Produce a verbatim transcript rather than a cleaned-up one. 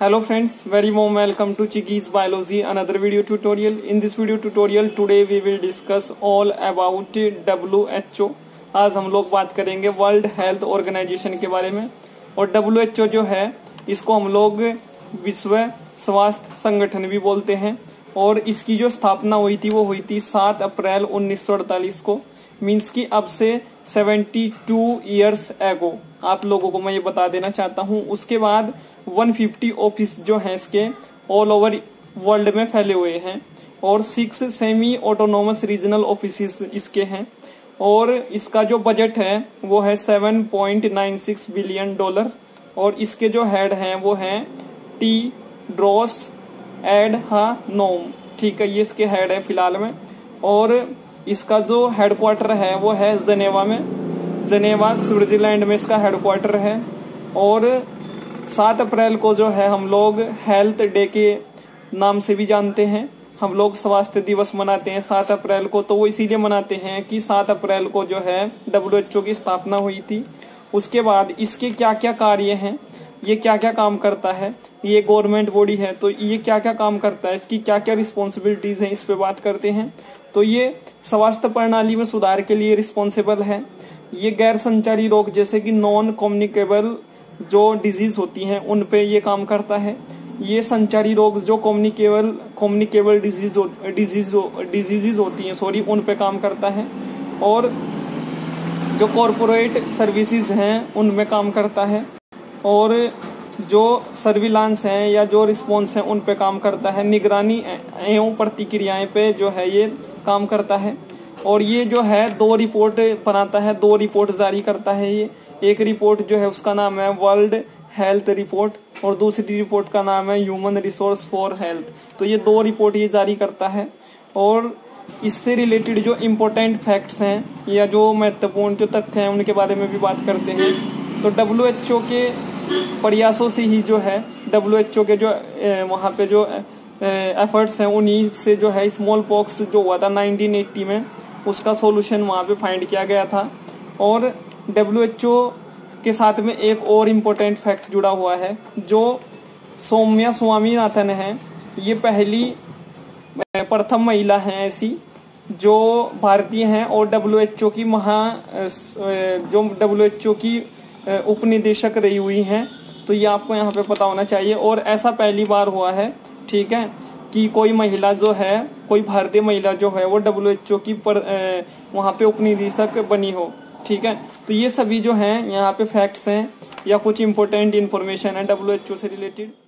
Hello friends, very warm welcome to Chiggy's Biology, another video tutorial. In this video tutorial today we will discuss all about W H O. आज हम लोग बात करेंगे world health organisation के बारे में। और W H O जो है इसको हम लोग विश्व स्वास्थ्य संगठन भी बोलते हैं। और इसकी जो स्थापना हुई थी वो हुई थी सात अप्रैल उन्नीस सौ अड़तालीस को, मीन्स की अब से बहत्तर इयर्स एगो। आप लोगों को मैं ये बता देना चाहता हूँ। उसके बाद एक सौ पचास ऑफिस जो हैं इसके ऑल ओवर वर्ल्ड में फैले हुए हैं और six semi autonomous regional office इसके हैं। और इसका जो बजट है वो है सात पॉइंट नौ छह बिलियन डॉलर। और इसके जो हेड हैं वो हैं टी ड्रॉस एडहानोम, ठीक है, ये इसके हेड है फिलहाल में। और इसका जो हेडक्वार्टर है वो है जनेवा में, जनेवा स्विट्जरलैंड में इसका हेडक्वार्टर है। और सात अप्रैल को जो है हम लोग हेल्थ डे के नाम से भी जानते हैं। हम लोग स्वास्थ्य दिवस मनाते हैं सात अप्रैल को, तो वो इसीलिए मनाते हैं कि सात अप्रैल को जो है डब्ल्यू एच ओ की स्थापना हुई थी। उसके बाद इसके क्या क्या कार्य हैं, ये क्या क्या काम करता है, ये गवर्नमेंट बॉडी है तो ये क्या क्या काम करता है, इसकी क्या क्या रिस्पॉन्सिबिलिटीज हैं, इस पे बात करते हैं। तो ये स्वास्थ्य प्रणाली में सुधार के लिए रिस्पॉन्सिबल है। ये गैर संचारी रोग जैसे कि नॉन कम्युनिकेबल जो डिजीज होती हैं उन पे ये काम करता है। ये संचारी रोग जो communicable communicable disease disease diseases होती हैं सॉरी उन पे काम करता है। और जो कॉरपोरेट सर्विसेज हैं उनमें काम करता है। और जो सर्विलांस है या जो रिस्पॉन्स है उन पे काम करता है। निगरानी एवं प्रतिक्रियाएं पे जो है ये काम करता है। और ये जो है दो रिपोर्ट बनाता है, दो रिपोर्ट जारी करता है। ये एक रिपोर्ट जो है उसका नाम है वर्ल्ड हेल्थ रिपोर्ट और दूसरी रिपोर्ट का नाम है ह्यूमन रिसोर्स फॉर हेल्थ। तो ये दो रिपोर्ट ये जारी करता है। और इससे रिलेटेड जो इम्पोर्टेंट फैक्ट्स हैं या जो महत्वपूर्ण जो तथ्य हैं उनके बारे में भी बात करते हैं। तो डब्ल्यू एच ओ के प्रयासों से ही जो है डब्ल्यू एच ओ के जो वहाँ पे जो एफर्ट्स हैं उन्हीं से जो है स्मॉल पॉक्स जो हुआ था नाइनटीन एटी में उसका सॉल्यूशन वहाँ पे फाइंड किया गया था। और डब्ल्यू एच ओ के साथ में एक और इम्पोर्टेंट फैक्ट जुड़ा हुआ है, जो सौम्या स्वामीनाथन है, ये पहली प्रथम महिला हैं ऐसी जो भारतीय हैं और डब्ल्यू एच ओ की महा जो डब्ल्यू एच ओ की उपनिदेशक रही हुई हैं। तो ये आपको यहाँ पे पता होना चाहिए। और ऐसा पहली बार हुआ है, ठीक है, कि कोई महिला जो है, कोई भारतीय महिला जो है वो डब्ल्यू एच ओ की पर वहाँ पे उपनिदेशक बनी हो, ठीक है। तो ये सभी जो हैं यहाँ पे फैक्ट्स हैं या कुछ इंपॉर्टेंट इन्फॉर्मेशन है डब्ल्यू एच ओ से रिलेटेड।